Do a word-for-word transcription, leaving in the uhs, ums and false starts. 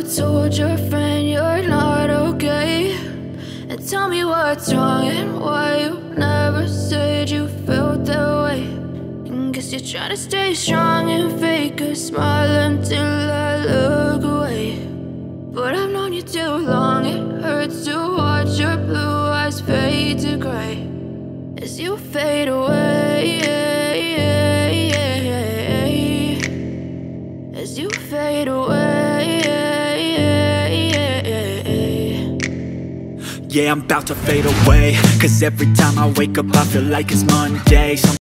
told your friend you're not okay? And tell me what's wrong and why you never said you felt that way. And guess you're trying to stay strong and fake a smile until I look away. But I've known you too long, it hurts to watch your blue eyes fade to gray as you fade away, as you fade away. Yeah, I'm about to fade away, cause every time I wake up I feel like it's Monday. Some